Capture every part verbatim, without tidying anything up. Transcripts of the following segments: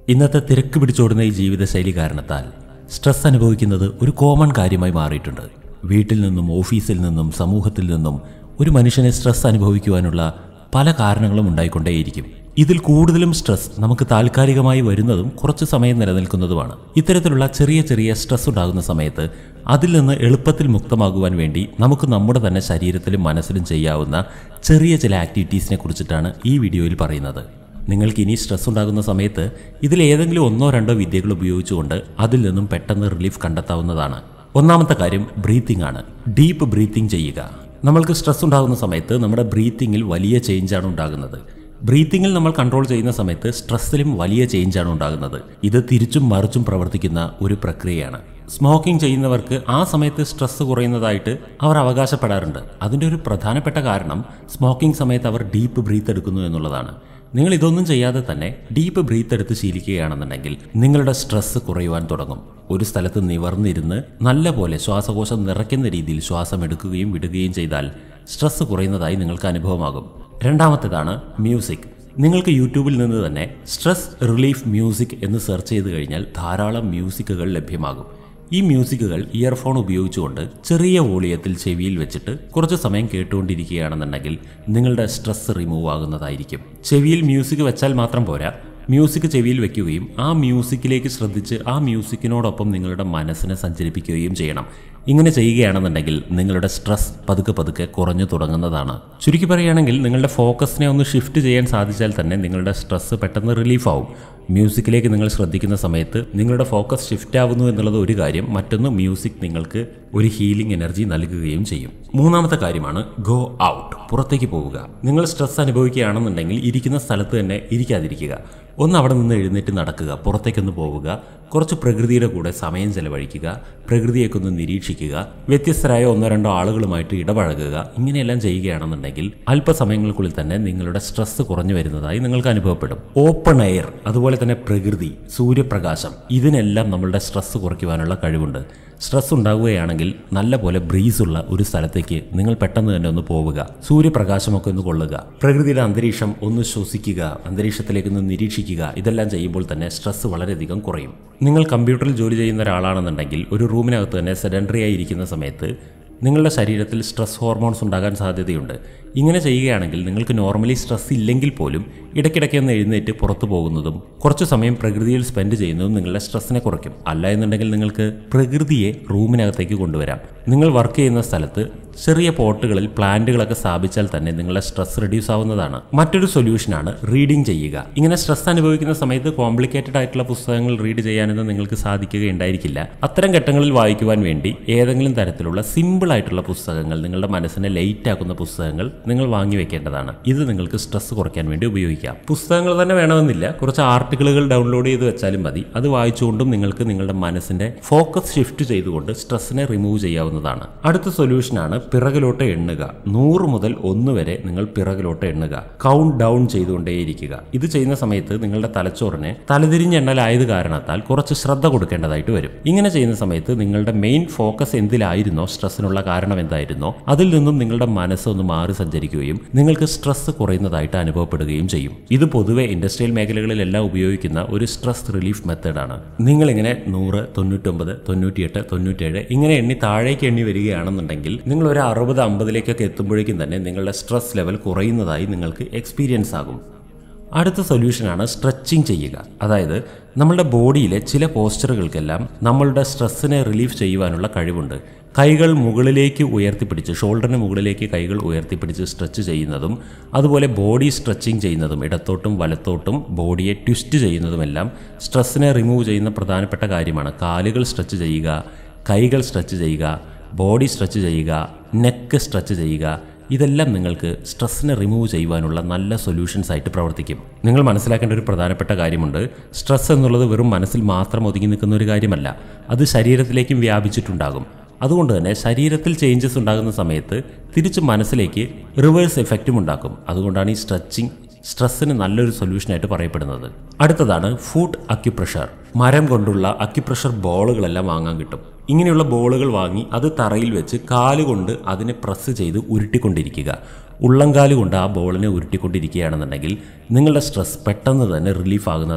ഇന്നത്തെ തിരക്ക് പിടിച്ചോടുന്ന ഈ ജീവിതശൈലി കാരണത്താൽ സ്ട്രെസ് അനുഭവിക്കുന്നത് ഒരു കോമൺ കാര്യമായി മാറിയിട്ടുണ്ട്. വീട്ടിൽ നിന്നും ഓഫീസിൽ നിന്നും സമൂഹത്തിൽ നിന്നും ഒരു മനുഷ്യനെ സ്ട്രെസ് അനുഭവിക്കുവാനുള്ള പല കാരണങ്ങളും ഉണ്ടായിക്കൊണ്ടേയിരിക്കും. ഇതിൽ കൂടുതലും സ്ട്രെസ് നമുക്ക് താൽക്കാലികമായി വരുന്നതും കുറച്ച് സമയം നിലനിൽക്കുന്നതുമാണ്. ഇത്തരത്തിലുള്ള ചെറിയ ചെറിയ സ്ട്രെസ് ഉണ്ടാകുന്ന സമയത്ത് അതിൽ നിന്ന് എളുപ്പത്തിൽ മുക്തമാകുവാൻ വേണ്ടി നമുക്ക് നമ്മുടെ തന്നെ ശരീരത്തിലും മനസ്സിലും ചെയ്യാവുന്ന ചെറിയ ചില ആക്ടിവിറ്റീസിനെ കുറിച്ചിട്ടാണ് ഈ വീഡിയോയിൽ പറയുന്നത്. നിങ്ങൾക്ക് ഇനി സ്ട്രെസ് ഉണ്ടാകുന്ന സമയത്ത് ഇതിലേതെങ്കിലും ഒന്നോ രണ്ടോ വിദ്യകൾ ഉപയോഗിച്ചുകൊണ്ട് അതിൽ നിന്നും പെട്ടെന്ന് റിലീഫ് കണ്ടെത്താവുന്നതാണ്. ഒന്നാമത്തെ കാര്യം ബ്രീത്തിങ് ആണ്. ഡീപ്പ് ബ്രീത്തിങ് ചെയ്യുക. നമ്മൾക്ക് സ്ട്രെസ് ഉണ്ടാകുന്ന സമയത്ത് നമ്മുടെ ബ്രീത്തിങ്ങിൽ വലിയ ചേഞ്ചാണ് ഉണ്ടാകുന്നത്. ബ്രീത്തിങ്ങിൽ നമ്മൾ കൺട്രോൾ ചെയ്യുന്ന സമയത്ത് സ്ട്രെസ്സിലും വലിയ ചേഞ്ചാണ് ഉണ്ടാകുന്നത്. ഇത് തിരിച്ചും മറിച്ചും പ്രവർത്തിക്കുന്ന ഒരു പ്രക്രിയയാണ്. സ്മോക്കിംഗ് ചെയ്യുന്നവർക്ക് ആ സമയത്ത് സ്ട്രെസ് കുറയുന്നതായിട്ട് അവർ അവകാശപ്പെടാറുണ്ട്. അതിൻ്റെ ഒരു പ്രധാനപ്പെട്ട കാരണം സ്മോക്കിംഗ് സമയത്ത് അവർ ഡീപ്പ് ബ്രീത്ത് എടുക്കുന്നു എന്നുള്ളതാണ്. നിങ്ങൾ ഇതൊന്നും ചെയ്യാതെ തന്നെ ഡീപ്പ് ബ്രീത്ത് എടുത്ത് ശീലിക്കുകയാണെന്നുണ്ടെങ്കിൽ നിങ്ങളുടെ സ്ട്രെസ് കുറയുവാൻ തുടങ്ങും. ഒരു സ്ഥലത്ത് നിവർന്നിരുന്ന് നല്ല പോലെ ശ്വാസകോശം നിറയ്ക്കുന്ന രീതിയിൽ ശ്വാസം എടുക്കുകയും വിടുകയും ചെയ്താൽ സ്ട്രെസ് കുറയുന്നതായി നിങ്ങൾക്ക് അനുഭവമാകും. രണ്ടാമത്തേതാണ് മ്യൂസിക്. നിങ്ങൾക്ക് യൂട്യൂബിൽ നിന്ന് തന്നെ സ്ട്രെസ് റിലീഫ് മ്യൂസിക് എന്ന് സെർച്ച് ചെയ്ത് കഴിഞ്ഞാൽ ധാരാളം മ്യൂസിക്കുകൾ ലഭ്യമാകും. ഈ മ്യൂസിക്കുകൾ ഇയർഫോൺ ഉപയോഗിച്ചുകൊണ്ട് ചെറിയ വോളിയത്തിൽ ചെവിയിൽ വെച്ചിട്ട് കുറച്ച് സമയം കേട്ടുകൊണ്ടിരിക്കുകയാണെന്നുണ്ടെങ്കിൽ നിങ്ങളുടെ സ്ട്രെസ് റിമൂവ് ആകുന്നതായിരിക്കും. ചെവിയിൽ മ്യൂസിക് വെച്ചാൽ മാത്രം പോരാ, മ്യൂസിക് ചെവിയിൽ വെക്കുകയും ആ മ്യൂസിക്കിലേക്ക് ശ്രദ്ധിച്ച് ആ മ്യൂസിക്കിനോടൊപ്പം നിങ്ങളുടെ മനസ്സിനെ സഞ്ചരിപ്പിക്കുകയും ചെയ്യണം. ഇങ്ങനെ ചെയ്യുകയാണെന്നുണ്ടെങ്കിൽ നിങ്ങളുടെ സ്ട്രെസ് പതുക്കെ പതുക്കെ കുറഞ്ഞു തുടങ്ങുന്നതാണ്. ചുരുക്കി പറയുകയാണെങ്കിൽ നിങ്ങളുടെ ഫോക്കസിനെ ഒന്ന് ഷിഫ്റ്റ് ചെയ്യാൻ സാധിച്ചാൽ തന്നെ നിങ്ങളുടെ സ്ട്രെസ് പെട്ടെന്ന് റിലീഫ് ആവും. മ്യൂസിക്കിലേക്ക് നിങ്ങൾ ശ്രദ്ധിക്കുന്ന സമയത്ത് നിങ്ങളുടെ ഫോക്കസ് ഷിഫ്റ്റ് ആവുന്നു എന്നുള്ളത് ഒരു കാര്യം. മറ്റൊന്ന്, മ്യൂസിക് നിങ്ങൾക്ക് ഒരു ഹീലിംഗ് എനർജി നൽകുകയും ചെയ്യും. മൂന്നാമത്തെ കാര്യമാണ് ഗോ ഔട്ട്. പുറത്തേക്ക് പോവുക. നിങ്ങൾ സ്ട്രെസ് അനുഭവിക്കുകയാണെന്നുണ്ടെങ്കിൽ ഇരിക്കുന്ന സ്ഥലത്ത് തന്നെ ഇരിക്കാതിരിക്കുക. ഒന്ന് അവിടെ നിന്ന് എഴുന്നേറ്റ് നടക്കുക, പുറത്തേക്കൊന്ന് പോവുക, കുറച്ച് പ്രകൃതിയുടെ കൂടെ സമയം ചെലവഴിക്കുക, പ്രകൃതിയൊക്കെ ഒന്ന് നിരീക്ഷിക്കുക, വ്യത്യസ്തരായ ഒന്നോ രണ്ടോ ആളുകളുമായിട്ട് ഇടപഴകുക. ഇങ്ങനെയെല്ലാം ചെയ്യുകയാണെന്നുണ്ടെങ്കിൽ അല്പസമയങ്ങൾക്കുള്ളിൽ തന്നെ നിങ്ങളുടെ സ്ട്രെസ് കുറഞ്ഞു വരുന്നതായി നിങ്ങൾക്ക് അനുഭവപ്പെടും. ഓപ്പൺ എയർ, അതുപോലെ തന്നെ പ്രകൃതി, സൂര്യപ്രകാശം, ഇതിനെല്ലാം നമ്മളുടെ സ്ട്രെസ് കുറയ്ക്കുവാനുള്ള കഴിവുണ്ട്. സ്ട്രെസ് ഉണ്ടാവുകയാണെങ്കിൽ നല്ല പോലെ ബ്രീസുള്ള ഒരു സ്ഥലത്തേക്ക് നിങ്ങൾ പെട്ടെന്ന് തന്നെ ഒന്ന് പോവുക, സൂര്യപ്രകാശമൊക്കെ ഒന്ന് കൊള്ളുക, പ്രകൃതിയുടെ അന്തരീക്ഷം ഒന്ന് ശ്വസിക്കുക, അന്തരീക്ഷത്തിലേക്കൊന്ന് നിരീക്ഷിക്കുക. ഇതെല്ലാം ചെയ്യുമ്പോൾ തന്നെ സ്ട്രെസ് വളരെയധികം കുറയും. നിങ്ങൾ കമ്പ്യൂട്ടറിൽ ജോലി ചെയ്യുന്ന ഒരാളാണെന്നുണ്ടെങ്കിൽ ഒരു റൂമിനകത്ത് തന്നെ സെഡൻഡറി ആയി ഇരിക്കുന്ന സമയത്ത് നിങ്ങളുടെ ശരീരത്തിൽ സ്ട്രെസ് ഹോർമോൺസ് ഉണ്ടാകാൻ സാധ്യതയുണ്ട്. ഇങ്ങനെ ചെയ്യുകയാണെങ്കിൽ നിങ്ങൾക്ക് നോർമലി സ്ട്രെസ് ഇല്ലെങ്കിൽ പോലും ഇടയ്ക്കിടയ്ക്ക് ഒന്ന് എഴുന്നേറ്റ് പുറത്തു പോകുന്നതും കുറച്ച് സമയം പ്രകൃതിയിൽ സ്പെൻഡ് ചെയ്യുന്നതും നിങ്ങളുടെ സ്ട്രെസ്സിനെ കുറയ്ക്കും. അല്ല എന്നുണ്ടെങ്കിൽ നിങ്ങൾക്ക് പ്രകൃതിയെ റൂമിനകത്തേക്ക് കൊണ്ടുവരാം. നിങ്ങൾ വർക്ക് ചെയ്യുന്ന സ്ഥലത്ത് ചെറിയ പോട്ടുകളിൽ പ്ലാന്റുകളൊക്കെ സ്ഥാപിച്ചാൽ തന്നെ നിങ്ങളുടെ സ്ട്രെസ് റെഡ്യൂസ് ആവുന്നതാണ്. മറ്റൊരു സൊല്യൂഷനാണ് റീഡിംഗ് ചെയ്യുക. ഇങ്ങനെ സ്ട്രെസ് അനുഭവിക്കുന്ന സമയത്ത് കോംപ്ലിക്കേറ്റഡ് ആയിട്ടുള്ള പുസ്തകങ്ങൾ റീഡ് ചെയ്യാനൊന്നും നിങ്ങൾക്ക് സാധിക്കുകയുണ്ടായിരിക്കില്ല. അത്തരം ഘട്ടങ്ങളിൽ വായിക്കുവാൻ വേണ്ടി ഏതെങ്കിലും തരത്തിലുള്ള സിമ്പിൾ ആയിട്ടുള്ള പുസ്തകങ്ങൾ, നിങ്ങളുടെ മനസ്സിനെ ലൈറ്റ് ആക്കുന്ന പുസ്തകങ്ങൾ നിങ്ങൾ വാങ്ങി വെക്കേണ്ടതാണ്. ഇത് നിങ്ങൾക്ക് സ്ട്രെസ് കുറയ്ക്കാൻ വേണ്ടി ഉപയോഗിക്കാം. പുസ്തകങ്ങൾ തന്നെ വേണമെന്നില്ല, കുറച്ച് ആർട്ടിക്കിളുകൾ ഡൗൺലോഡ് ചെയ്ത് വെച്ചാലും മതി. അത് വായിച്ചുകൊണ്ടും നിങ്ങൾക്ക് നിങ്ങളുടെ മനസ്സിന്റെ ഫോക്കസ് ഷിഫ്റ്റ് ചെയ്തുകൊണ്ട് സ്ട്രെസ്സിനെ റിമൂവ് ചെയ്യാവുന്നതാണ്. അടുത്ത സൊല്യൂഷനാണ് പിറകിലോട്ട് എണ്ണുക. നൂറ് മുതൽ ഒന്ന് വരെ നിങ്ങൾ പിറകിലോട്ട് എണ്ണുക. Count down ചെയ്തുകൊണ്ടേയിരിക്കുക. ഇത് ചെയ്യുന്ന സമയത്ത് നിങ്ങളുടെ തലച്ചോറിനെ തലതിരിഞ്ഞെണ്ണലായത് കാരണത്താൽ കുറച്ച് ശ്രദ്ധ കൊടുക്കേണ്ടതായിട്ട് വരും. ഇങ്ങനെ ചെയ്യുന്ന സമയത്ത് നിങ്ങളുടെ മെയിൻ ഫോക്കസ് എന്തിലായിരുന്നോ, സ്ട്രെസ്സിനുള്ള കാരണം എന്തായിരുന്നോ, അതിൽ നിന്നും നിങ്ങളുടെ മനസ്സ് ഒന്ന് മാറി സഞ്ചരിക്കുകയും നിങ്ങൾക്ക് സ്ട്രെസ് കുറയുന്നതായിട്ട് അനുഭവപ്പെടുകയും ചെയ്യും. ഇത് പൊതുവെ ഇൻഡസ്ട്രിയൽ മേഖലകളിലെല്ലാം ഉപയോഗിക്കുന്ന ഒരു സ്ട്രെസ് റിലീഫ് മെത്തേഡാണ്. നിങ്ങളിങ്ങനെ നൂറ്, തൊണ്ണൂറ്റൊമ്പത്, തൊണ്ണൂറ്റിയെട്ട്, തൊണ്ണൂറ്റേഴ് ഇങ്ങനെ എണ്ണി താഴേക്ക് എണ്ണി വരികയാണെന്നുണ്ടെങ്കിൽ നിങ്ങൾ ഒരു അറുപത് അമ്പതിലേക്കൊക്കെ എത്തുമ്പോഴേക്കും തന്നെ നിങ്ങളുടെ സ്ട്രെസ് ലെവൽ കുറയുന്നതായി നിങ്ങൾക്ക് എക്സ്പീരിയൻസ് ആകും. അടുത്ത സൊല്യൂഷനാണ് സ്ട്രെച്ചിങ് ചെയ്യുക. അതായത് നമ്മളുടെ ബോഡിയിലെ ചില പോസ്ചറുകൾക്കെല്ലാം നമ്മളുടെ സ്ട്രെസ്സിനെ റിലീഫ് ചെയ്യുവാനുള്ള കഴിവുണ്ട്. കൈകൾ മുകളിലേക്ക് ഉയർത്തിപ്പിടിച്ച്, ഷോൾഡറിന് മുകളിലേക്ക് കൈകൾ ഉയർത്തിപ്പിടിച്ച് സ്ട്രെച്ച് ചെയ്യുന്നതും അതുപോലെ ബോഡി സ്ട്രെച്ചിങ് ചെയ്യുന്നതും ഇടത്തോട്ടും വലത്തോട്ടും ബോഡിയെ ട്വിസ്റ്റ് ചെയ്യുന്നതുമെല്ലാം സ്ട്രെസ്സിനെ റിമൂവ് ചെയ്യുന്ന പ്രധാനപ്പെട്ട കാര്യമാണ്. കാലുകൾ സ്ട്രെച്ച് ചെയ്യുക, കൈകൾ സ്ട്രെച്ച് ചെയ്യുക, ബോഡി സ്ട്രെച്ച് ചെയ്യുക, നെക്ക് സ്ട്രെച്ച് ചെയ്യുക. ഇതെല്ലാം നിങ്ങൾക്ക് സ്ട്രെസ്സിനെ റിമൂവ് ചെയ്യുവാനുള്ള നല്ല സൊല്യൂഷൻസ് ആയിട്ട് പ്രവർത്തിക്കും. നിങ്ങൾ മനസ്സിലാക്കേണ്ട ഒരു പ്രധാനപ്പെട്ട കാര്യമുണ്ട്. സ്ട്രെസ് എന്നുള്ളത് വെറും മനസ്സിൽ മാത്രം ഒതുങ്ങി നിൽക്കുന്ന ഒരു കാര്യമല്ല, അത് ശരീരത്തിലേക്കും വ്യാപിച്ചിട്ടുണ്ടാകും. അതുകൊണ്ട് തന്നെ ശരീരത്തിൽ ചേഞ്ചസ് ഉണ്ടാകുന്ന സമയത്ത് തിരിച്ച് മനസ്സിലേക്ക് റിവേഴ്സ് എഫക്റ്റും ഉണ്ടാക്കും. അതുകൊണ്ടാണ് ഈ സ്ട്രെച്ചിങ് സ്ട്രെസ്സിന് നല്ലൊരു സൊല്യൂഷനായിട്ട് പറയപ്പെടുന്നത്. അടുത്തതാണ് ഫുട്ട് അക്യുപ്രഷർ. മരം കൊണ്ടുള്ള അക്യുപ്രഷർ ബോളുകളെല്ലാം വാങ്ങാൻ കിട്ടും. ഇങ്ങനെയുള്ള ബോളുകൾ വാങ്ങി അത് തറയിൽ വെച്ച് കാലുകൊണ്ട് അതിനെ പ്രസ് ചെയ്ത് ഉരുട്ടിക്കൊണ്ടിരിക്കുക. ഉള്ളംകാല് കൊണ്ട് ആ ബോളിനെ ഉരുട്ടിക്കൊണ്ടിരിക്കുകയാണെന്നുണ്ടെങ്കിൽ നിങ്ങളുടെ സ്ട്രെസ് പെട്ടെന്ന് തന്നെ റിലീഫ് ആകുന്നതാണ്.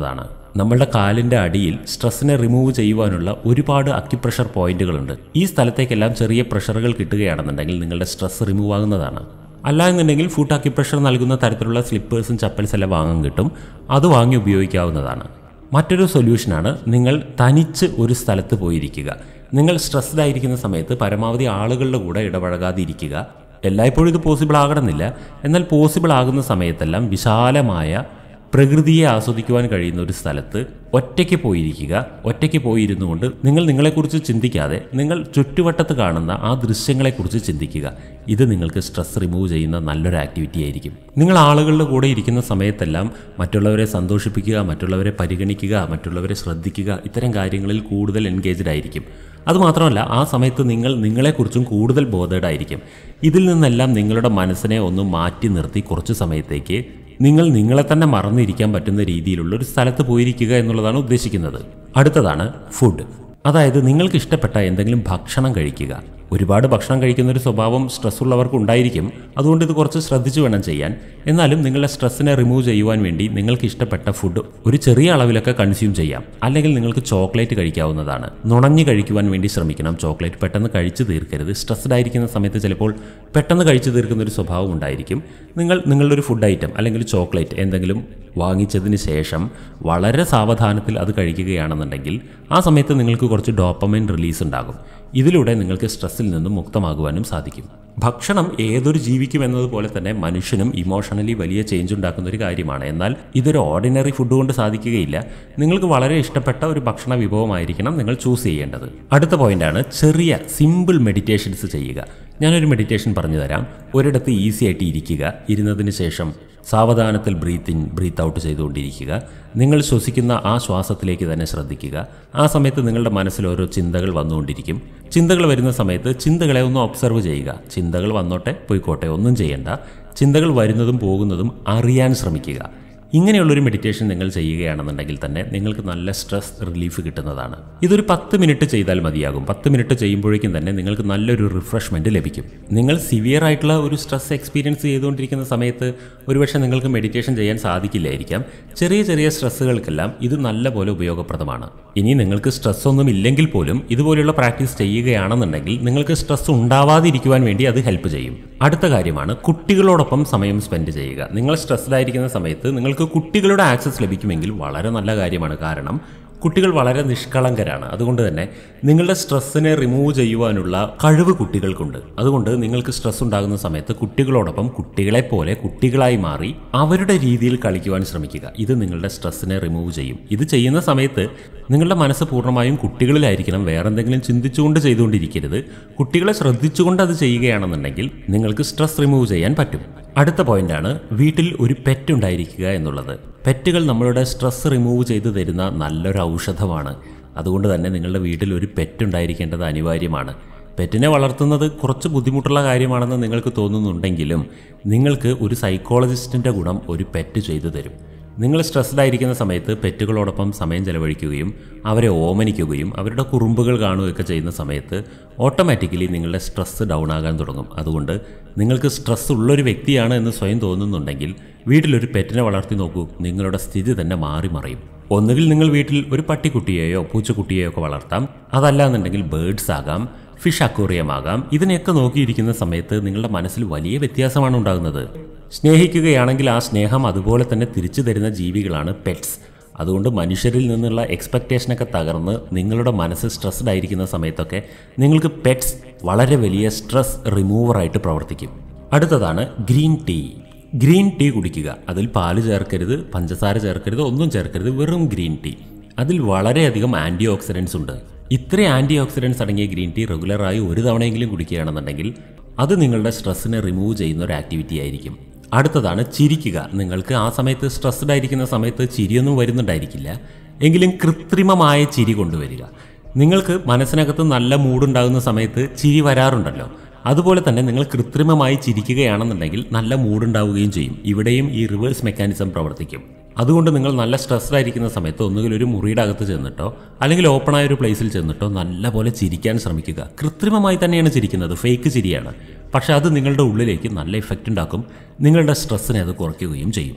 നമ്മളുടെ കാലിൻ്റെ അടിയിൽ സ്ട്രെസ്സിനെ റിമൂവ് ചെയ്യുവാനുള്ള ഒരുപാട് അക്യുപ്രഷർ പോയിന്റുകളുണ്ട്. ഈ സ്ഥലത്തേക്കെല്ലാം ചെറിയ പ്രഷറുകൾ കിട്ടുകയാണെന്നുണ്ടെങ്കിൽ നിങ്ങളുടെ സ്ട്രെസ് റിമൂവ് ആകുന്നതാണ്. അല്ല എന്നുണ്ടെങ്കിൽ ഫുട്ട് അക്യുപ്രഷർ നൽകുന്ന തരത്തിലുള്ള സ്ലിപ്പേഴ്സും ചപ്പൽസ് എല്ലാം വാങ്ങാൻ കിട്ടും. അത് വാങ്ങി ഉപയോഗിക്കാവുന്നതാണ്. മറ്റൊരു സൊല്യൂഷനാണ് നിങ്ങൾ തനിച്ച് ഒരു സ്ഥലത്ത് പോയിരിക്കുക. നിങ്ങൾ സ്ട്രെസ്ഡ് ആയിരിക്കുന്ന സമയത്ത് പരമാവധി ആളുകളുടെ കൂടെ ഇടപഴകാതെ ഇരിക്കുക. എല്ലായ്പ്പോഴും ഇത് പോസിബിൾ ആകണമെന്നില്ല. എന്നാൽ പോസിബിൾ ആകുന്ന സമയത്തെല്ലാം വിശാലമായ പ്രകൃതിയെ ആസ്വദിക്കുവാൻ കഴിയുന്ന ഒരു സ്ഥലത്ത് ഒറ്റയ്ക്ക് പോയിരിക്കുക. ഒറ്റയ്ക്ക് പോയിരുന്നു കൊണ്ട് നിങ്ങൾ നിങ്ങളെക്കുറിച്ച് ചിന്തിക്കാതെ നിങ്ങൾ ചുറ്റുവട്ടത്ത് കാണുന്ന ആ ദൃശ്യങ്ങളെക്കുറിച്ച് ചിന്തിക്കുക. ഇത് നിങ്ങൾക്ക് സ്ട്രെസ് റിമൂവ് ചെയ്യുന്ന നല്ലൊരു ആക്ടിവിറ്റി ആയിരിക്കും. നിങ്ങൾ ആളുകളുടെ കൂടെ ഇരിക്കുന്ന സമയത്തെല്ലാം മറ്റുള്ളവരെ സന്തോഷിപ്പിക്കുക, മറ്റുള്ളവരെ പരിഗണിക്കുക, മറ്റുള്ളവരെ ശ്രദ്ധിക്കുക, ഇത്തരം കാര്യങ്ങളിൽ കൂടുതൽ എൻഗേജ്ഡ് ആയിരിക്കും. അതുമാത്രമല്ല, ആ സമയത്ത് നിങ്ങൾ നിങ്ങളെക്കുറിച്ചും കൂടുതൽ ബോധേഡ് ആയിരിക്കും. ഇതിൽ നിന്നെല്ലാം നിങ്ങളുടെ മനസ്സിനെ ഒന്ന് മാറ്റി നിർത്തി കുറച്ച് സമയത്തേക്ക് നിങ്ങൾ നിങ്ങളെ തന്നെ മറന്നിരിക്കാൻ പറ്റുന്ന രീതിയിലുള്ള ഒരു സ്ഥലത്ത് പോയിരിക്കുക എന്നുള്ളതാണ് ഉദ്ദേശിക്കുന്നത്. അടുത്തതാണ് ഫുഡ്. അതായത് നിങ്ങൾക്ക് ഇഷ്ടപ്പെട്ട എന്തെങ്കിലും ഭക്ഷണം കഴിക്കുക. ഒരുപാട് ഭക്ഷണം കഴിക്കുന്ന ഒരു സ്വഭാവം സ്ട്രെസ് ഉള്ളവർക്ക് ഉണ്ടായിരിക്കും. അതുകൊണ്ട് ഇത് കുറച്ച് ശ്രദ്ധിച്ചു വേണം ചെയ്യാൻ. എന്നാലും നിങ്ങളുടെ സ്ട്രെസ്സിനെ റിമൂവ് ചെയ്യുവാൻ വേണ്ടി നിങ്ങൾക്ക് ഇഷ്ടപ്പെട്ട ഫുഡ് ഒരു ചെറിയ അളവിലൊക്കെ കൺസ്യൂം ചെയ്യാം. അല്ലെങ്കിൽ നിങ്ങൾക്ക് ചോക്ലേറ്റ് കഴിക്കാവുന്നതാണ്. നുണഞ്ഞ് കഴിക്കുവാൻ വേണ്ടി ശ്രമിക്കണം. ചോക്ലേറ്റ് പെട്ടെന്ന് കഴിച്ചു തീർക്കരുത്. സ്ട്രെസ്ഡ് ആയിരിക്കുന്ന സമയത്ത് ചിലപ്പോൾ പെട്ടെന്ന് കഴിച്ചു തീർക്കുന്ന ഒരു സ്വഭാവം ഉണ്ടായിരിക്കും. നിങ്ങൾ നിങ്ങളുടെ ഒരു ഫുഡ് ഐറ്റം അല്ലെങ്കിൽ ചോക്ലേറ്റ് എന്തെങ്കിലും വാങ്ങിച്ചതിന് ശേഷം വളരെ സാവധാനത്തിൽ അത് കഴിക്കുകയാണെന്നുണ്ടെങ്കിൽ ആ സമയത്ത് നിങ്ങൾക്ക് കുറച്ച് ഡോപ്പമൈൻ റിലീസ് ഉണ്ടാകും. ഇതിലൂടെ നിങ്ങൾക്ക് സ്ട്രെസ്സിൽ നിന്നും മുക്തമാകുവാനും സാധിക്കും. ഭക്ഷണം ഏതൊരു ജീവിക്കും എന്നതുപോലെ തന്നെ മനുഷ്യനും ഇമോഷണലി വലിയ ചേഞ്ച് ഉണ്ടാക്കുന്ന ഒരു കാര്യമാണ്. എന്നാൽ ഇതൊരു ഓർഡിനറി ഫുഡ് കൊണ്ട് സാധിക്കുകയില്ല. നിങ്ങൾക്ക് വളരെ ഇഷ്ടപ്പെട്ട ഒരു ഭക്ഷണ വിഭവമായിരിക്കണം നിങ്ങൾ ചൂസ് ചെയ്യേണ്ടത്. അടുത്ത പോയിന്റാണ് ചെറിയ സിമ്പിൾ മെഡിറ്റേഷൻസ് ചെയ്യുക. ഞാനൊരു മെഡിറ്റേഷൻ പറഞ്ഞു തരാം. ഒരിടത്ത് ഈസി ആയിട്ട് ഇരിക്കുക. ഇരുന്നതിന് ശേഷം സാവധാനത്തിൽ ബ്രീത്ത് ഇൻ ബ്രീത്ത് ഔട്ട് ചെയ്തുകൊണ്ടിരിക്കുക. നിങ്ങൾ ശ്വസിക്കുന്ന ആ ശ്വാസത്തിലേക്ക് തന്നെ ശ്രദ്ധിക്കുക. ആ സമയത്ത് നിങ്ങളുടെ മനസ്സിൽ ഓരോ ചിന്തകൾ വന്നുകൊണ്ടിരിക്കും. ചിന്തകൾ വരുന്ന സമയത്ത് ചിന്തകളെ ഒന്ന് ഒബ്സർവ് ചെയ്യുക. ചിന്തകൾ വന്നോട്ടെ പോയിക്കോട്ടെ, ഒന്നും ചെയ്യേണ്ട. ചിന്തകൾ വരുന്നതും പോകുന്നതും അറിയാൻ ശ്രമിക്കുക. ഇങ്ങനെയുള്ളൊരു മെഡിറ്റേഷൻ നിങ്ങൾ ചെയ്യുകയാണെന്നുണ്ടെങ്കിൽ തന്നെ നിങ്ങൾക്ക് നല്ല സ്ട്രെസ് റിലീഫ് കിട്ടുന്നതാണ്. ഇതൊരു പത്ത് മിനിറ്റ് ചെയ്താൽ മതിയാകും. പത്ത് മിനിറ്റ് ചെയ്യുമ്പോഴേക്കും തന്നെ നിങ്ങൾക്ക് നല്ലൊരു റിഫ്രഷ്മെൻറ്റ് ലഭിക്കും. നിങ്ങൾ സിവിയർ ആയിട്ടുള്ള ഒരു സ്ട്രെസ് എക്സ്പീരിയൻസ് ചെയ്തുകൊണ്ടിരിക്കുന്ന സമയത്ത് ഒരുപക്ഷെ നിങ്ങൾക്ക് മെഡിറ്റേഷൻ ചെയ്യാൻ സാധിക്കില്ലായിരിക്കാം. ചെറിയ ചെറിയ സ്ട്രെസ്സുകൾക്കെല്ലാം ഇത് നല്ലപോലെ ഉപയോഗപ്രദമാണ്. ഇനി നിങ്ങൾക്ക് സ്ട്രെസ് ഒന്നും ഇല്ലെങ്കിൽ പോലും ഇതുപോലെയുള്ള പ്രാക്ടീസ് ചെയ്യുകയാണെന്നുണ്ടെങ്കിൽ നിങ്ങൾക്ക് സ്ട്രെസ് ഉണ്ടാവാതിരിക്കുവാൻ വേണ്ടി അത് ഹെൽപ്പ് ചെയ്യും. അടുത്ത കാര്യമാണ് കുട്ടികളോടൊപ്പം സമയം സ്പെൻഡ് ചെയ്യുക. നിങ്ങൾ സ്ട്രെസ്ഡ് ആയിരിക്കുന്ന സമയത്ത് നിങ്ങൾക്ക് കുട്ടികളുടെ ആക്സസ് ലഭിക്കുമെങ്കിൽ വളരെ നല്ല കാര്യമാണ്. കാരണം കുട്ടികൾ വളരെ നിഷ്കളങ്കരാണ്. അതുകൊണ്ട് തന്നെ നിങ്ങളുടെ സ്ട്രെസ്സിനെ റിമൂവ് ചെയ്യുവാനുള്ള കഴിവ് കുട്ടികൾക്കുണ്ട്. അതുകൊണ്ട് നിങ്ങൾക്ക് സ്ട്രെസ് ഉണ്ടാകുന്ന സമയത്ത് കുട്ടികളോടൊപ്പം കുട്ടികളെ പോലെ കുട്ടികളായി മാറി അവരുടെ രീതിയിൽ കളിക്കുവാൻ ശ്രമിക്കുക. ഇത് നിങ്ങളുടെ സ്ട്രെസ്സിനെ റിമൂവ് ചെയ്യും. ഇത് ചെയ്യുന്ന സമയത്ത് നിങ്ങളുടെ മനസ്സ് പൂർണ്ണമായും കുട്ടികളിലായിരിക്കണം. വേറെ എന്തെങ്കിലും ചിന്തിച്ചുകൊണ്ട് ചെയ്തുകൊണ്ടിരിക്കരുത്. കുട്ടികളെ ശ്രദ്ധിച്ചുകൊണ്ട് അത് ചെയ്യുകയാണെന്നുണ്ടെങ്കിൽ നിങ്ങൾക്ക് സ്ട്രെസ് റിമൂവ് ചെയ്യാൻ പറ്റും. അടുത്ത പോയിന്റാണ് വീട്ടിൽ ഒരു പെറ്റ് ഉണ്ടായിരിക്കുക എന്നുള്ളത്. പെറ്റുകൾ നമ്മളുടെ സ്ട്രെസ് റിമൂവ് ചെയ്തു തരുന്ന നല്ലൊരു ഔഷധമാണ്. അതുകൊണ്ട് തന്നെ നിങ്ങളുടെ വീട്ടിൽ ഒരു പെറ്റ് ഉണ്ടായിരിക്കേണ്ടത് അനിവാര്യമാണ്. പെറ്റിനെ വളർത്തുന്നത് കുറച്ച് ബുദ്ധിമുട്ടുള്ള കാര്യമാണെന്ന് നിങ്ങൾക്ക് തോന്നുന്നുണ്ടെങ്കിലും നിങ്ങൾക്ക് ഒരു സൈക്കോളജിസ്റ്റിൻ്റെ ഗുണം ഒരു പെറ്റ് ചെയ്തു തരും. നിങ്ങൾ സ്ട്രെസ്ഡ് ആയിരിക്കുന്ന സമയത്ത് പെറ്റുകളോടൊപ്പം സമയം ചെലവഴിക്കുകയും അവരെ ഓമനിക്കുകയും അവരുടെ കുറുമ്പുകൾ കാണുകയൊക്കെ ചെയ്യുന്ന സമയത്ത് ഓട്ടോമാറ്റിക്കലി നിങ്ങളുടെ സ്ട്രെസ്സ് ഡൗൺ ആകാൻ തുടങ്ങും. അതുകൊണ്ട് നിങ്ങൾക്ക് സ്ട്രെസ് ഉള്ളൊരു വ്യക്തിയാണ് എന്ന് സ്വയം തോന്നുന്നുണ്ടെങ്കിൽ വീട്ടിലൊരു പെറ്റിനെ വളർത്തി നോക്കൂ. നിങ്ങളുടെ സ്ഥിതി തന്നെ മാറി മറിയും. ഒന്നുകിൽ നിങ്ങൾ വീട്ടിൽ ഒരു പട്ടിക്കുട്ടിയെയോ പൂച്ചക്കുട്ടിയെയോ ഒക്കെ വളർത്താം. അതല്ല എന്നുണ്ടെങ്കിൽ ബേർഡ്സ് ആകാം, ഫിഷ് അക്വേറിയം ആകാം. ഇതിനെയൊക്കെ നോക്കിയിരിക്കുന്ന സമയത്ത് നിങ്ങളുടെ മനസ്സിൽ വലിയ വ്യത്യാസമാണ് ഉണ്ടാകുന്നത്. സ്നേഹിക്കുകയാണെങ്കിൽ ആ സ്നേഹം അതുപോലെ തന്നെ തിരിച്ചു തരുന്ന ജീവികളാണ് പെറ്റ്സ്. അതുകൊണ്ട് മനുഷ്യരിൽ നിന്നുള്ള എക്സ്പെക്റ്റേഷനൊക്കെ തകർന്ന് നിങ്ങളുടെ മനസ്സ് സ്ട്രെസ്ഡ് ആയിരിക്കുന്ന സമയത്തൊക്കെ നിങ്ങൾക്ക് പെറ്റ്സ് വളരെ വലിയ സ്ട്രെസ് റിമൂവറായിട്ട് പ്രവർത്തിക്കും. അടുത്തതാണ് ഗ്രീൻ ടീ. ഗ്രീൻ ടീ കുടിക്കുക. അതിൽ പാല് ചേർക്കരുത്, പഞ്ചസാര ചേർക്കരുത്, ഒന്നും ചേർക്കരുത്. വെറും ഗ്രീൻ ടീ. അതിൽ വളരെയധികം ആൻറ്റി ഓക്സിഡൻസ് ഉണ്ട്. ഇത്രയും ആൻറ്റി ഓക്സിഡൻസ് അടങ്ങിയ ഗ്രീൻ ടീ റെഗുലറായി ഒരു തവണയെങ്കിലും കുടിക്കുകയാണെന്നുണ്ടെങ്കിൽ അത് നിങ്ങളുടെ സ്ട്രെസ്സിനെ റിമൂവ് ചെയ്യുന്ന ഒരു ആക്ടിവിറ്റി ആയിരിക്കും. അടുത്തതാണ് ചിരിക്കുക. നിങ്ങൾക്ക് ആ സമയത്ത് സ്ട്രെസ്ഡ് ആയിരിക്കുന്ന സമയത്ത് ചിരിയൊന്നും വരുന്നുണ്ടായിരിക്കില്ല. എങ്കിലും കൃത്രിമമായ ചിരി കൊണ്ടുവരിക. നിങ്ങൾക്ക് മനസ്സിനകത്ത് നല്ല മൂഡുണ്ടാകുന്ന സമയത്ത് ചിരി വരാറുണ്ടല്ലോ. അതുപോലെ തന്നെ നിങ്ങൾ കൃത്രിമമായി ചിരിക്കുകയാണെന്നുണ്ടെങ്കിൽ നല്ല മൂഡുണ്ടാവുകയും ചെയ്യും. ഇവിടെയും ഈ റിവേഴ്സ് മെക്കാനിസം പ്രവർത്തിക്കും. അതുകൊണ്ട് നിങ്ങൾ നല്ല സ്ട്രെസ്ഡ് ആയിരിക്കുന്ന സമയത്ത് ഒന്നുകിൽ ഒരു മുറിയുടെ അകത്ത് ചെന്നിട്ടോ അല്ലെങ്കിൽ ഓപ്പണായ ഒരു പ്ലേസിൽ ചെന്നിട്ടോ നല്ലപോലെ ചിരിക്കാൻ ശ്രമിക്കുക. കൃത്രിമമായി തന്നെയാണ് ചിരിക്കുന്നത്, ഫേക്ക് ചിരിയാണ്. പക്ഷെ അത് നിങ്ങളുടെ ഉള്ളിലേക്ക് നല്ല ഇഫക്റ്റ് ഉണ്ടാക്കും. നിങ്ങളുടെ സ്ട്രെസ്സിനെ അത് കുറയ്ക്കുകയും ചെയ്യും.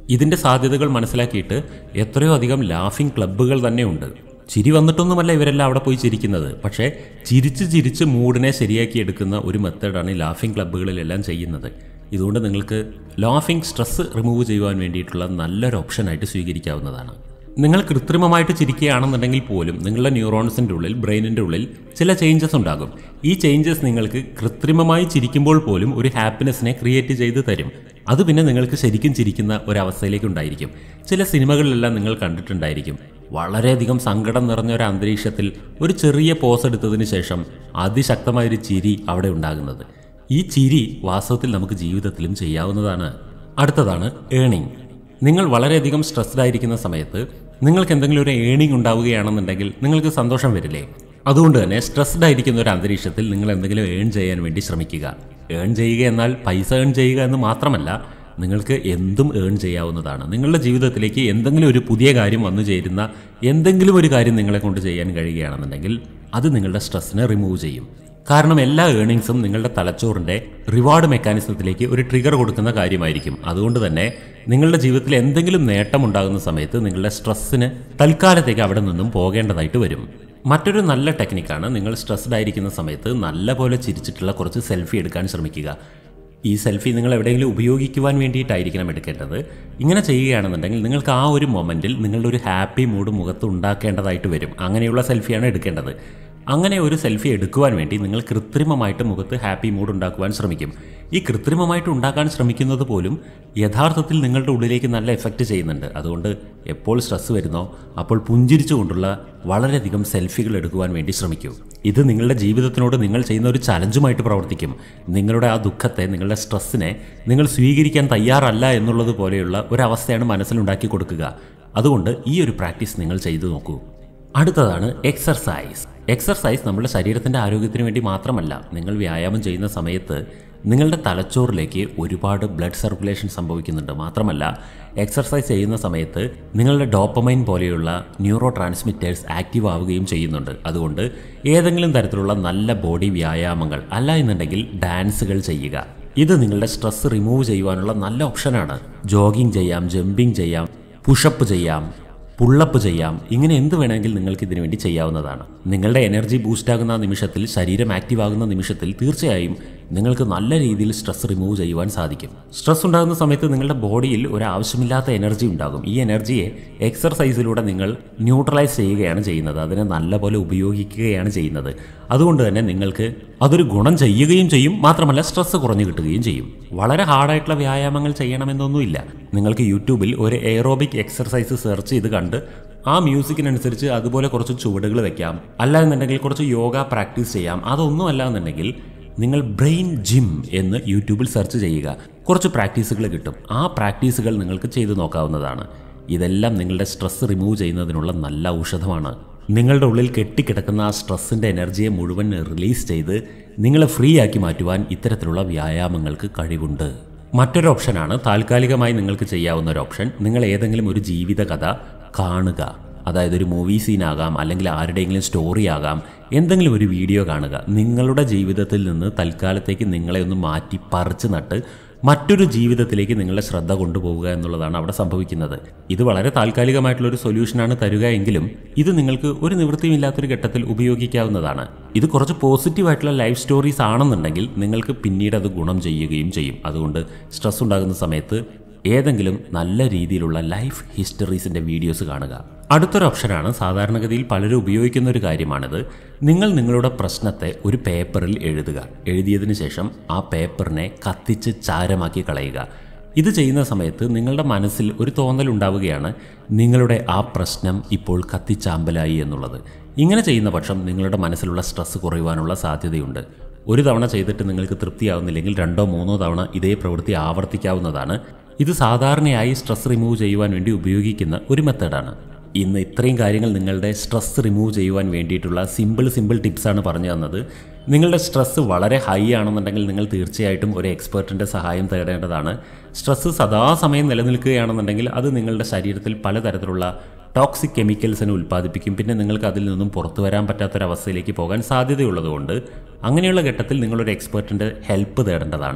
ഇതിൻ്റെ സാധ്യതകൾ മനസ്സിലാക്കിയിട്ട് എത്രയോ അധികം ലാഫിംഗ് ക്ലബ്ബുകൾ തന്നെയുണ്ട്. ചിരി വന്നിട്ടൊന്നുമല്ല ഇവരെല്ലാം അവിടെ പോയി ചിരിക്കുന്നത്, പക്ഷേ ചിരിച്ച് ചിരിച്ച് മൂഡിനെ ശരിയാക്കി എടുക്കുന്ന ഒരു മെത്തേഡാണ് ഈ ലാഫിംഗ് ക്ലബ്ബുകളിലെല്ലാം ചെയ്യുന്നത്. ഇതുകൊണ്ട് നിങ്ങൾക്ക് ലാഫിംഗ് സ്ട്രെസ് റിമൂവ് ചെയ്യുവാൻ വേണ്ടിയിട്ടുള്ള നല്ലൊരു ഓപ്ഷനായിട്ട് സ്വീകരിക്കാവുന്നതാണ്. നിങ്ങൾ കൃത്രിമമായിട്ട് ചിരിക്കുകയാണെന്നുണ്ടെങ്കിൽ പോലും നിങ്ങളുടെ ന്യൂറോൺസിൻ്റെ ഉള്ളിൽ, ബ്രെയിനിൻ്റെ ഉള്ളിൽ ചില ചേഞ്ചസ് ഉണ്ടാകും. ഈ ചേഞ്ചസ് നിങ്ങൾക്ക് കൃത്രിമമായി ചിരിക്കുമ്പോൾ പോലും ഒരു ഹാപ്പിനെസ്സിനെ ക്രിയേറ്റ് ചെയ്ത് തരും. അത് പിന്നെ നിങ്ങൾക്ക് ശരിക്കും ചിരിക്കുന്ന ഒരവസ്ഥയിലേക്ക് ഉണ്ടായിരിക്കും. ചില സിനിമകളിലെല്ലാം നിങ്ങൾ കണ്ടിട്ടുണ്ടായിരിക്കും, വളരെയധികം സങ്കടം നിറഞ്ഞ ഒരു അന്തരീക്ഷത്തിൽ ഒരു ചെറിയ പോസ് എടുത്തതിന് ശേഷം അതിശക്തമായൊരു ചിരി അവിടെ ഉണ്ടാകുന്നത്. ഈ ചിരി വാസ്തവത്തിൽ നമുക്ക് ജീവിതത്തിലും ചെയ്യാവുന്നതാണ്. അടുത്തതാണ് ഏണിംഗ്. നിങ്ങൾ വളരെയധികം സ്ട്രെസ്ഡ് ആയിരിക്കുന്ന സമയത്ത് നിങ്ങൾക്ക് എന്തെങ്കിലും ഒരു ഏണിംഗ് ഉണ്ടാവുകയാണെന്നുണ്ടെങ്കിൽ നിങ്ങൾക്ക് സന്തോഷം വരില്ലേ? അതുകൊണ്ട് തന്നെ സ്ട്രെസ്ഡ് ആയിരിക്കുന്ന ഒരു അന്തരീക്ഷത്തിൽ നിങ്ങൾ എന്തെങ്കിലും ഏൺ ചെയ്യാൻ വേണ്ടി ശ്രമിക്കുക. ഏൺ ചെയ്യുക എന്നാൽ പൈസ ഏൺ ചെയ്യുക എന്ന് മാത്രമല്ല, നിങ്ങൾക്ക് എന്തും ഏൺ ചെയ്യാവുന്നതാണ്. നിങ്ങളുടെ ജീവിതത്തിലേക്ക് എന്തെങ്കിലും ഒരു പുതിയ കാര്യം വന്നു ചേരുന്ന എന്തെങ്കിലും ഒരു കാര്യം നിങ്ങളെ കൊണ്ട് ചെയ്യാൻ കഴിയുകയാണെന്നുണ്ടെങ്കിൽ അത് നിങ്ങളുടെ സ്ട്രെസ്സിനെ റിമൂവ് ചെയ്യും. കാരണം എല്ലാ ഏണിങ്സും നിങ്ങളുടെ തലച്ചോറിൻ്റെ റിവാർഡ് മെക്കാനിസത്തിലേക്ക് ഒരു ട്രിഗർ കൊടുക്കുന്ന കാര്യമായിരിക്കും. അതുകൊണ്ട് തന്നെ നിങ്ങളുടെ ജീവിതത്തിൽ എന്തെങ്കിലും നേട്ടം ഉണ്ടാകുന്ന സമയത്ത് നിങ്ങളുടെ സ്ട്രെസ്സിന് തൽക്കാലത്തേക്ക് അവിടെ നിന്നും പോകേണ്ടതായിട്ട് വരും. മറ്റൊരു നല്ല ടെക്നിക്കാണ്, നിങ്ങൾ സ്ട്രെസ്ഡ് ആയിരിക്കുന്ന സമയത്ത് നല്ല പോലെ ചിരിച്ചിട്ടുള്ള കുറച്ച് സെൽഫി എടുക്കാൻ ശ്രമിക്കുക. ഈ സെൽഫി നിങ്ങൾ എവിടെയെങ്കിലും ഉപയോഗിക്കുവാൻ വേണ്ടിയിട്ടായിരിക്കണം എടുക്കേണ്ടത്. ഇങ്ങനെ ചെയ്യുകയാണെന്നുണ്ടെങ്കിൽ നിങ്ങൾക്ക് ആ ഒരു മൊമെൻറ്റിൽ നിങ്ങളുടെ ഒരു ഹാപ്പി മൂഡ് മുഖത്ത് ഉണ്ടാക്കേണ്ടതായിട്ട് വരും. അങ്ങനെയുള്ള സെൽഫിയാണ് എടുക്കേണ്ടത്. അങ്ങനെ ഒരു സെൽഫി എടുക്കുവാൻ വേണ്ടി നിങ്ങൾ കൃത്രിമമായിട്ട് മുഖത്ത് ഹാപ്പി മൂഡ് ഉണ്ടാക്കുവാൻ ശ്രമിക്കും. ഈ കൃത്രിമമായിട്ട് ഉണ്ടാക്കാൻ ശ്രമിക്കുന്നത് പോലും യഥാർത്ഥത്തിൽ നിങ്ങളുടെ ഉള്ളിലേക്ക് നല്ല എഫക്റ്റ് ചെയ്യുന്നുണ്ട്. അതുകൊണ്ട് എപ്പോൾ സ്ട്രെസ് വരുന്നോ അപ്പോൾ പുഞ്ചിരിച്ചുകൊണ്ടുള്ള വളരെയധികം സെൽഫികൾ എടുക്കുവാൻ വേണ്ടി ശ്രമിക്കൂ. ഇത് നിങ്ങളുടെ ജീവിതത്തിനോട് നിങ്ങൾ ചെയ്യുന്ന ഒരു ചലഞ്ചുമായിട്ട് പ്രവർത്തിക്കും. നിങ്ങളുടെ ആ ദുഃഖത്തെ, നിങ്ങളുടെ സ്ട്രെസ്സിനെ നിങ്ങൾ സ്വീകരിക്കാൻ തയ്യാറല്ല എന്നുള്ളത് പോലെയുള്ള ഒരവസ്ഥയാണ് മനസ്സിലുണ്ടാക്കി കൊടുക്കുക. അതുകൊണ്ട് ഈ ഒരു പ്രാക്ടീസ് നിങ്ങൾ ചെയ്തു നോക്കൂ. അടുത്തതാണ് എക്സർസൈസ്. എക്സർസൈസ് നമ്മുടെ ശരീരത്തിൻ്റെ ആരോഗ്യത്തിന് വേണ്ടി മാത്രമല്ല, നിങ്ങൾ വ്യായാമം ചെയ്യുന്ന സമയത്ത് നിങ്ങളുടെ തലച്ചോറിലേക്ക് ഒരുപാട് ബ്ലഡ് സർക്കുലേഷൻ സംഭവിക്കുന്നുണ്ട്. മാത്രമല്ല എക്സർസൈസ് ചെയ്യുന്ന സമയത്ത് നിങ്ങളുടെ ഡോപ്പമൈൻ പോലെയുള്ള ന്യൂറോ ട്രാൻസ്മിറ്റേഴ്സ് ആക്റ്റീവ് ആവുകയും ചെയ്യുന്നുണ്ട്. അതുകൊണ്ട് ഏതെങ്കിലും തരത്തിലുള്ള നല്ല ബോഡി വ്യായാമങ്ങൾ, അല്ല എന്നുണ്ടെങ്കിൽ ഡാൻസുകൾ ചെയ്യുക. ഇത് നിങ്ങളുടെ സ്ട്രെസ് റിമൂവ് ചെയ്യുവാനുള്ള നല്ല ഓപ്ഷനാണ്. ജോഗിങ് ചെയ്യാം, ജമ്പിങ് ചെയ്യാം, പുഷപ്പ് ചെയ്യാം, പുള്ളപ്പ് ചെയ്യാം. ഇങ്ങനെ എന്ത് വേണമെങ്കിൽ നിങ്ങൾക്ക് ഇതിനു വേണ്ടി ചെയ്യാവുന്നതാണ്. നിങ്ങളുടെ എനർജി ബൂസ്റ്റ് ആകുന്ന നിമിഷത്തിൽ, ശരീരം ആക്റ്റീവ് ആകുന്ന നിമിഷത്തിൽ തീർച്ചയായും നിങ്ങൾക്ക് നല്ല രീതിയിൽ സ്ട്രെസ് റിമൂവ് ചെയ്യുവാൻ സാധിക്കും. സ്ട്രെസ് ഉണ്ടാകുന്ന സമയത്ത് നിങ്ങളുടെ ബോഡിയിൽ ഒരു ആവശ്യമില്ലാത്ത എനർജി ഉണ്ടാകും. ഈ എനർജിയെ എക്സർസൈസിലൂടെ നിങ്ങൾ ന്യൂട്രലൈസ് ചെയ്യുകയാണ് ചെയ്യുന്നത്, അതിനെ നല്ലപോലെ ഉപയോഗിക്കുകയാണ് ചെയ്യുന്നത്. അതുകൊണ്ട് തന്നെ നിങ്ങൾക്ക് അതൊരു ഗുണം ചെയ്യുകയും ചെയ്യും. മാത്രമല്ല സ്ട്രെസ് കുറഞ്ഞു കിട്ടുകയും ചെയ്യും. വളരെ ഹാർഡായിട്ടുള്ള വ്യായാമങ്ങൾ ചെയ്യണമെന്നൊന്നുമില്ല. നിങ്ങൾക്ക് യൂട്യൂബിൽ ഒരു എയറോബിക് എക്സർസൈസ് സെർച്ച് ചെയ്ത് കണ്ട് ആ മ്യൂസിക്കിനനുസരിച്ച് അതുപോലെ കുറച്ച് ചുവടുകൾ വെക്കാം. അല്ല എന്നുണ്ടെങ്കിൽ കുറച്ച് യോഗ പ്രാക്ടീസ് ചെയ്യാം. അതൊന്നും അല്ല എന്നുണ്ടെങ്കിൽ നിങ്ങൾ ബ്രെയിൻ ജിം എന്ന് യൂട്യൂബിൽ സെർച്ച് ചെയ്യുക. കുറച്ച് പ്രാക്ടീസുകൾ കിട്ടും. ആ പ്രാക്ടീസുകൾ നിങ്ങൾക്ക് ചെയ്തു നോക്കാവുന്നതാണ്. ഇതെല്ലാം നിങ്ങളുടെ സ്ട്രെസ് റിമൂവ് ചെയ്യുന്നതിനുള്ള നല്ല ഔഷധമാണ്. നിങ്ങളുടെ ഉള്ളിൽ കെട്ടിക്കിടക്കുന്ന ആ സ്ട്രെസ്സിൻ്റെ എനർജിയെ മുഴുവൻ റിലീസ് ചെയ്ത് നിങ്ങളെ ഫ്രീ ആക്കി മാറ്റുവാൻ ഇത്തരത്തിലുള്ള വ്യായാമങ്ങൾക്ക് കഴിവുണ്ട്. മറ്റൊരു ഓപ്ഷനാണ്, താൽക്കാലികമായി നിങ്ങൾക്ക് ചെയ്യാവുന്ന ഒരു ഓപ്ഷൻ, നിങ്ങൾ ഏതെങ്കിലും ഒരു ജീവിത കഥ കാണുക. അതായത് ഒരു മൂവി സീനാകാം, അല്ലെങ്കിൽ ആരുടെയെങ്കിലും സ്റ്റോറി ആകാം, എന്തെങ്കിലും ഒരു വീഡിയോ കാണുക. നിങ്ങളുടെ ജീവിതത്തിൽ നിന്ന് തൽക്കാലത്തേക്ക് നിങ്ങളെ ഒന്ന് മാറ്റി പറിച്ച് നട്ട് മറ്റൊരു ജീവിതത്തിലേക്ക് നിങ്ങളുടെ ശ്രദ്ധ കൊണ്ടുപോവുക എന്നുള്ളതാണ് അവിടെ സംഭവിക്കുന്നത്. ഇത് വളരെ താൽക്കാലികമായിട്ടുള്ളൊരു സൊല്യൂഷനാണ് തരുക എങ്കിലും ഇത് നിങ്ങൾക്ക് ഒരു നിവൃത്തിയുമില്ലാത്തൊരു ഘട്ടത്തിൽ ഉപയോഗിക്കാവുന്നതാണ്. ഇത് കുറച്ച് പോസിറ്റീവായിട്ടുള്ള ലൈഫ് സ്റ്റോറീസ് ആണെന്നുണ്ടെങ്കിൽ നിങ്ങൾക്ക് പിന്നീട് അത് ഗുണം ചെയ്യുകയും ചെയ്യും. അതുകൊണ്ട് സ്ട്രെസ് ഉണ്ടാകുന്ന സമയത്ത് ഏതെങ്കിലും നല്ല രീതിയിലുള്ള ലൈഫ് ഹിസ്റ്ററീസിൻ്റെ വീഡിയോസ് കാണുക. അടുത്തൊരു ഓപ്ഷനാണ്, സാധാരണഗതിയിൽ പലരും ഉപയോഗിക്കുന്ന ഒരു കാര്യമാണിത്. നിങ്ങൾ നിങ്ങളുടെ പ്രശ്നത്തെ ഒരു പേപ്പറിൽ എഴുതുക. എഴുതിയതിന് ശേഷം ആ പേപ്പറിനെ കത്തിച്ച് ചാരമാക്കി കളയുക. ഇത് ചെയ്യുന്ന സമയത്ത് നിങ്ങളുടെ മനസ്സിൽ ഒരു തോന്നലുണ്ടാവുകയാണ്, നിങ്ങളുടെ ആ പ്രശ്നം ഇപ്പോൾ കത്തിച്ചാമ്പലായി എന്നുള്ളത്. ഇങ്ങനെ ചെയ്യുന്ന പക്ഷം നിങ്ങളുടെ മനസ്സിലുള്ള സ്ട്രെസ് കുറയുവാനുള്ള സാധ്യതയുണ്ട്. ഒരു തവണ ചെയ്തിട്ട് നിങ്ങൾക്ക് തൃപ്തിയാവുന്നില്ലെങ്കിൽ രണ്ടോ മൂന്നോ തവണ ഇതേ പ്രവൃത്തി ആവർത്തിക്കാവുന്നതാണ്. ഇത് സാധാരണയായി സ്ട്രെസ് റിമൂവ് ചെയ്യുവാൻ വേണ്ടി ഉപയോഗിക്കുന്ന ഒരു മെത്തേഡാണ്. ഇന്ന് ഇത്രയും കാര്യങ്ങൾ നിങ്ങളുടെ സ്ട്രെസ് റിമൂവ് ചെയ്യുവാൻ വേണ്ടിയിട്ടുള്ള സിമ്പിൾ സിമ്പിൾ ടിപ്സാണ് പറഞ്ഞു തന്നത്. നിങ്ങളുടെ സ്ട്രെസ് വളരെ ഹൈ ആണെന്നുണ്ടെങ്കിൽ നിങ്ങൾ തീർച്ചയായിട്ടും ഒരു എക്സ്പെർട്ടിൻ്റെ സഹായം തേടേണ്ടതാണ്. സ്ട്രെസ് സദാസമയം നിലനിൽക്കുകയാണെന്നുണ്ടെങ്കിൽ അത് നിങ്ങളുടെ ശരീരത്തിൽ പലതരത്തിലുള്ള ടോക്സിക് കെമിക്കൽസിനെ ഉൽപ്പാദിപ്പിക്കും. പിന്നെ നിങ്ങൾക്ക് അതിൽ നിന്നും പുറത്തു വരാൻ പറ്റാത്തൊരവസ്ഥയിലേക്ക് പോകാൻ സാധ്യതയുള്ളതുകൊണ്ട് അങ്ങനെയുള്ള ഘട്ടത്തിൽ നിങ്ങളൊരു എക്സ്പെർട്ടിൻ്റെ ഹെൽപ്പ് തേടേണ്ടതാണ്.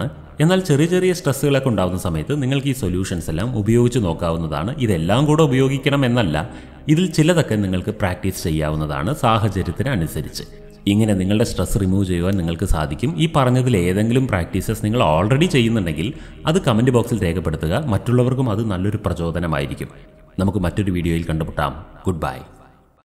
എന്നാൽ ചെറിയ ചെറിയ സ്ട്രെസ്സുകളൊക്കെ ഉണ്ടാകുന്ന സമയത്ത് നിങ്ങൾക്ക് ഈ സൊല്യൂഷൻസ് എല്ലാം ഉപയോഗിച്ച് നോക്കാവുന്നതാണ്. ഇതെല്ലാം കൂടെ ഉപയോഗിക്കണം എന്നല്ല, ഇതിൽ ചിലതൊക്കെ നിങ്ങൾക്ക് പ്രാക്ടീസ് ചെയ്യാവുന്നതാണ് സാഹചര്യത്തിനനുസരിച്ച്. ഇങ്ങനെ നിങ്ങളുടെ സ്ട്രെസ് റിമൂവ് ചെയ്യുവാൻ നിങ്ങൾക്ക് സാധിക്കും. ഈ പറഞ്ഞതിൽ ഏതെങ്കിലും പ്രാക്ടീസസ് നിങ്ങൾ ഓൾറെഡി ചെയ്യുന്നുണ്ടെങ്കിൽ അത് കമൻറ്റ് ബോക്സിൽ രേഖപ്പെടുത്തുക. മറ്റുള്ളവർക്കും അത് നല്ലൊരു പ്രചോദനമായിരിക്കും. നമുക്ക് മറ്റൊരു വീഡിയോയിൽ കണ്ടുമുട്ടാം. Good by.